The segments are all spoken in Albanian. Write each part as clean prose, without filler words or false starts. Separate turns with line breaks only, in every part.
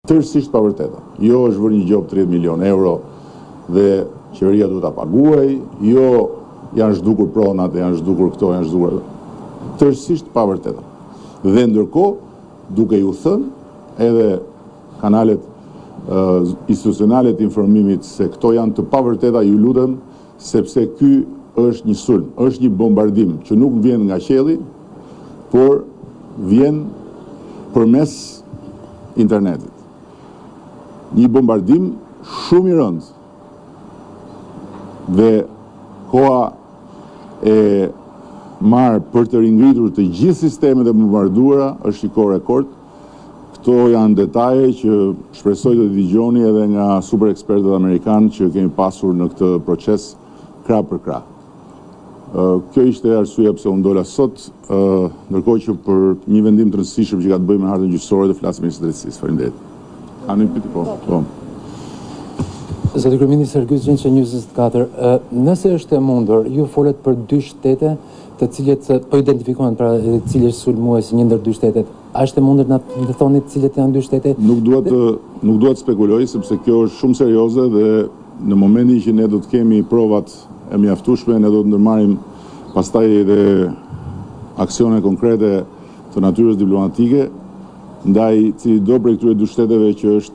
Tërësisht pa vërteta. Jo është vërë një gjop 30 milion euro dhe qeveria duhet ta paguaj, jo janë zhdukur pronat, janë zhdukur këto, janë zhdukur. Tërësisht pa vërteta. Dhe ndërkohë, duke ju thënë edhe kanalet institucionale të informimit se këto janë të pavërteta, ju lutem, sepse ky është një sulm, është një bombardim që nuk vjen nga qielli, por vjen përmes internetit. Një bombardim shumë i rëndë. Dhe koha e marrë për të ringritur të gjithë sistemet e bombarduara është një kohë rekord. Këto janë detaje që shpresoj të dëgjoni edhe nga super ekspertët amerikanë që kemi pasur në këtë proces krah për krah. Kjo ishte arsyeja pse unë dola sot, ndërkohë që për një vendim të rëndësishëm që ka të bëjë me hartën gjyqësore dhe flas me Ministrin e Drejtësisë. Faleminderit. A në pyetje po?
Zoti Kryeministër Gyt Gjinçe, 24. Nëse është e mundur, ju folet për 2 shtete të cilët po identifikohen pra cilë është sulmuesi një ndër 2 shtetet. A është e mundur na të thoni cilët janë 2 shtete? Nuk
dua të spekuloj sepse kjo është shumë serioze dhe në momentin që ne do të kemi provat e mjaftueshme, ne do të ndërmarrim pastaj edhe aksione konkrete të natyrës diplomatike ndaj cili do prej këtyre 2 shteteve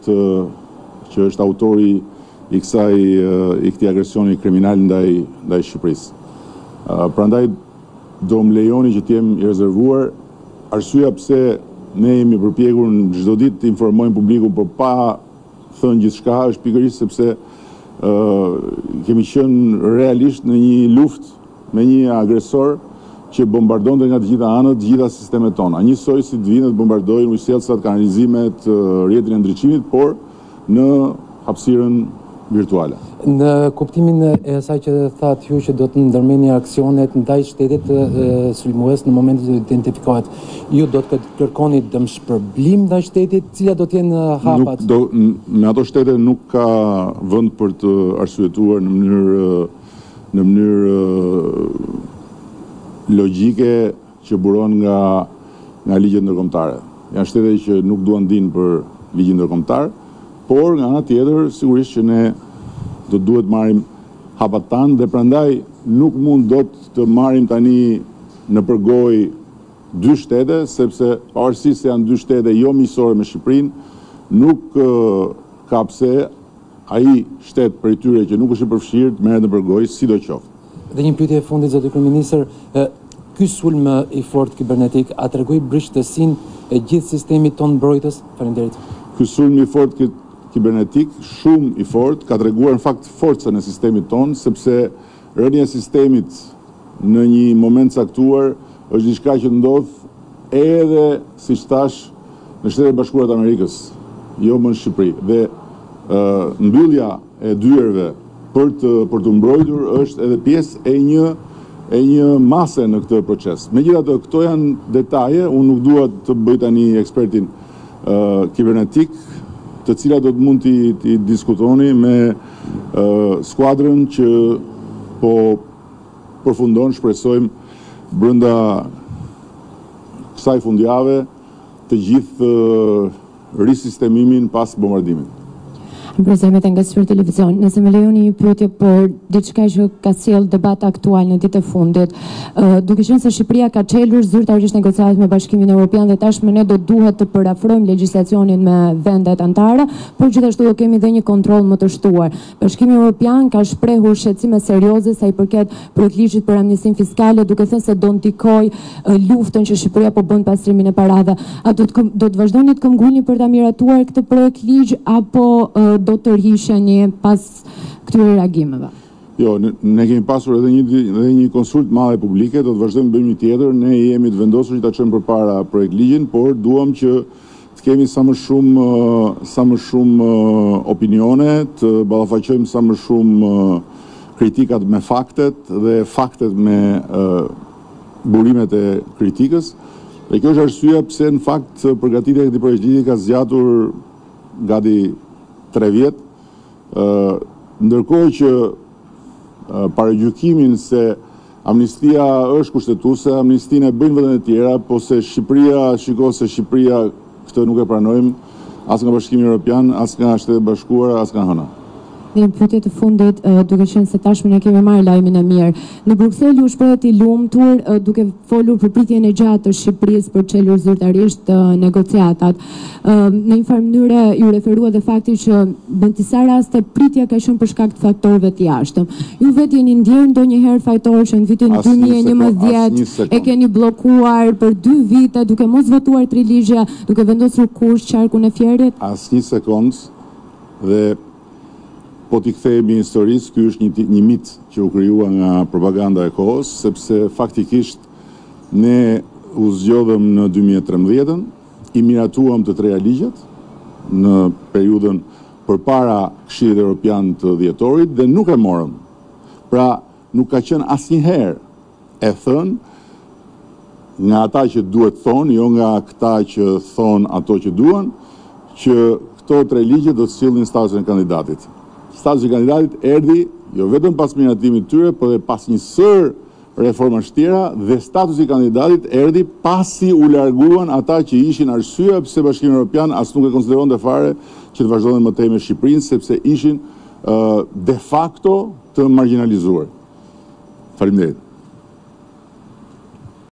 që është autori i këtij agresioni kriminal ndaj Shqipërisë. Prandaj do më lejoni që të jem i rezervuar. Arsyeja pse ne jemi përpjekur në çdo ditë të informojmë publikun por pa thënë gjithçka është pikërisht sepse kemi qenë realisht në një luftë me një agresor që bombardonte nga të gjitha anët, të gjitha sistemet tona. Njësoj si të vinë të bombardojnë ujësellsat, kanalizimet, rrjetin e ndriçimit, por në hapësirën virtuale.
Në kuptimin e asaj që thatë ju që do të ndërmeni aksionet ndaj shtetit sulmues në momentin që identifikohet, ju do të kërkoni dëmshpërblim ndaj shtetit, cilat do të jenë hapat?
Me ato shtete nuk ka vend për të arsyetuar në mënyrë logjike që buron nga ligjet ndërkombëtare. Janë shtete që nuk duan dinë për ligjin ndërkombëtar, por nga ana tjetër sigurisht që ne do duhet marrim hapat tanë dhe prandaj nuk mund dot të marrim tani në përgojë 2 shtete, sepse pavarësisht se janë 2 shtete jo miqësore me Shqipërinë, nuk ka pse ai shtet prej tyre që nuk është i përfshirë të merret në përgojë sidoqoftë.
Dhe një pyetje e fundit, zoti kryeministër, ky sulm i fortë kibernetik a tregoi brishëtësinë e gjithë sistemit tonë mbrojtës? Faleminderit.
Ky sulm i fortë kibernetik, shumë i fortë, ka treguar në fakt forcën e sistemit tonë, sepse rënja e sistemit në një moment caktuar është diçka që ndodh edhe, siç thash, në Shtetet Bashkuara të Amerikës, jo më në Shqipëri. Dhe mbyllja e dyerve për të mbrojtur është edhe pjesë e një mase në këtë proces. Megjithatë, këto janë detaje, unë nuk dua të bëj tani ekspertin kibernetik, të cilat do të mund t'i diskutoni me skuadrën që po përfundon, shpresojmë, brenda kësaj fundjave të gjithë risistemimin pas bombardimit.
Prezemet nga Super Televizion, nëse më lejoni një pyetje për diçka që ka sjell debat aktual në ditët e fundit, duke qenë se Shqipëria ka çelur zyrtarisht negociatat me Bashkimin Evropian dhe tashmë ne do duhet të përafrojmë legjislacionin me vendet anëtare, por gjithashtu do kemi edhe një kontroll më të shtuar. Bashkimi Evropian ka shprehur shqetësime serioze sa i përket projektligjit për amnistinë fiskale, duke thënë se do ndikojë luftën që Shqipëria po bën pastrimin e parave. A do të vazhdoni të këmbgulni për ta miratuar këtë projektligj apo do të rriheni pas këtyre reagimeve?
Jo, ne kemi pasur edhe një konsult madhe publike, do të vazhdojmë të bëjmë një tjetër, ne jemi të vendosur që ta çojmë përpara projektligjin, por duam që të kemi sa më shumë opinione, të ballafaqojmë sa më shumë kritikat me faktet dhe faktet me burimet e kritikës. Dhe kjo është arsyeja pse në fakt përgatitja e këtij projekti ka zgjatur gati 3 vjet, ndërkohë që paragjykimin se amnistia është kushtetuese, amnistinë e bëjnë vendet e tjera, po se Shqipëria, shiko se Shqipëria këtë nuk e pranojmë, as nga Bashkimi Evropian, as nga Shtetet Bashkuara, as nga hëna.
Në pyetje të fundit, duke qenë se tashmë ne kemi marrë lajmin e mirë. Në Bruksel ju shprehet i lumtur duke folur për pritjen e gjatë të Shqipërisë për çelur zyrtarisht negociatat. Në një farë mënyrë ju referua dhe fakti që në disa raste pritja ka qenë për shkak të faktorëve të jashtëm. Ju vetë jeni ndjerë ndonjëherë fajtor që në vitin 2011 e keni bllokuar për 2 vite duke mos votuar 3 ligje, duke vendosur kurrë qarkun e Fierit?
Asnjë sekond dhe po t'i kthehemi historisë, ky është një mit që u krijua nga propaganda e kohës, sepse faktikisht ne u zgjodhëm në 2013-ën, i miratuam të 3 ligjet në periudhën përpara Këshillit Evropian të dhjetorit dhe nuk e morëm. Pra, nuk ka qenë asnjëherë e thënë nga ata që duhet thonë, jo nga këta që thonë ato që duan, që këto 3 ligje do të sillnin statusin e kandidatit. Statusi i kandidatit erdhi jo vetëm pas miratimit të tyre, por edhe pas një sër reformash tjera dhe statusi i kandidatit erdhi pasi u larguan ata që ishin arsyeja pse Bashkimi Evropian as nuk e konsideronte fare që të vazhdonte më tej me Shqipërinë, sepse ishin de facto të marginalizuar. Faleminderit.